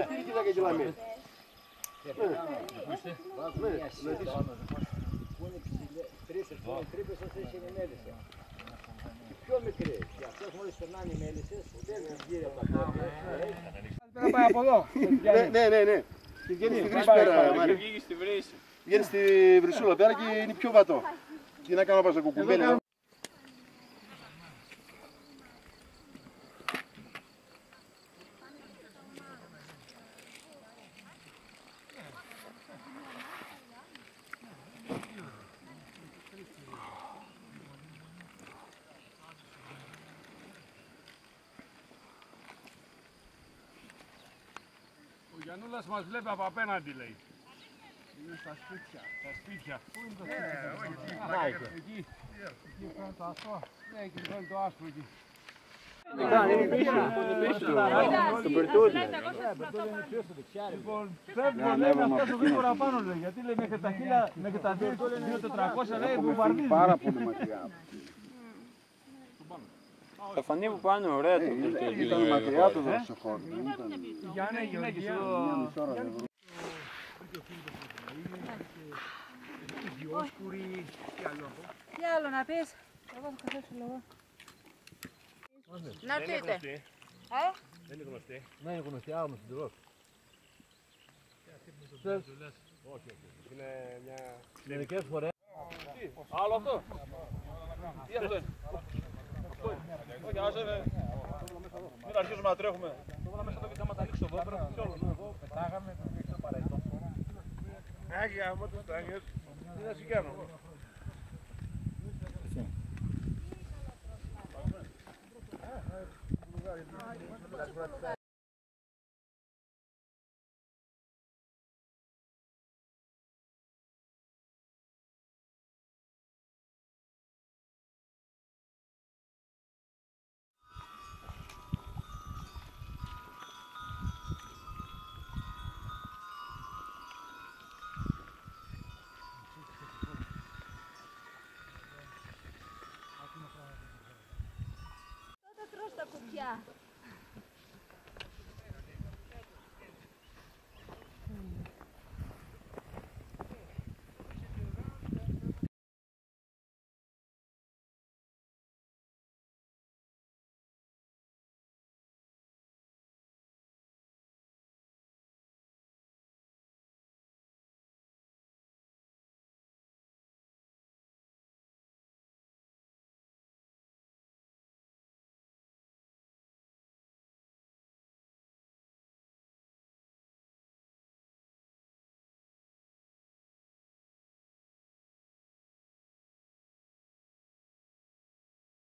Τι θα και λαμί. Τρύπες αυτές είναι μέλισσες. Οι πιο μικρές. Και αυτές μόλις περνάνε οι μέλισσες, δεν γύρω από τα πόδια. Να πάει από εδώ. Ναι. Βγαίνει στη βρύση πέρα, Μάρια. Βγαίνει στη βρυσούλα πέρα και είναι πιο βατό. Τι να κάνω πάσα κουκουμπέλια. Ο Γιαννούλας μας βλέπει από απέναντι, λέει. Είναι στα σπίτια. Πού είναι το σπίτι? Εκεί. Εκεί φαίνεται το άσπρο. Ναι, εκεί φαίνεται το άσπρο εκεί. Το περτούλι. Λοιπόν, φεύγω, λέει, να φτάσω γρήγορα πάνω, λέει. Γιατί, λέει, μέχρι τα 2.400, λέει, βομβαρδίζει. Πάρα πολύ μακριά. Τα φανεί που πάνε ωραία το Ήταν μακριά το δροσοχώρο. Γιάννη, γυναίκες εδώ. Τι άλλο να πεις? Εγώ θα καθέσω λίγο. Να έρθετε. Δεν είναι γνωστή. Ναι, είναι γνωστή, άμα συντηρός. Όχι. Είναι μια... Μερικές φορές. Άλλο αυτό. Τι αυτό είναι? Όχι, άσε με. Μην αρχίσουμε να τρέχουμε. Το βάλαμε μέσα εδώ και άμα τα ανοίξω εδώ, πρέπει να το όλο. Εδώ πετάγαμε, το πήγαμε παραιτό. Άγια, άμα τους τάγες, τι να σου κάνω. Τότε τρως τα κουτιά.